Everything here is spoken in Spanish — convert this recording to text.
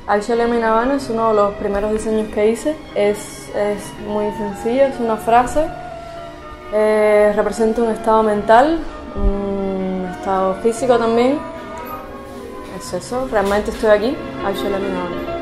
Actually I'm in Havana es uno de los primeros diseños que hice. Es muy sencillo, es una frase. Representa un estado mental, un estado físico también. Es eso, realmente estoy aquí. Actually I'm in Havana.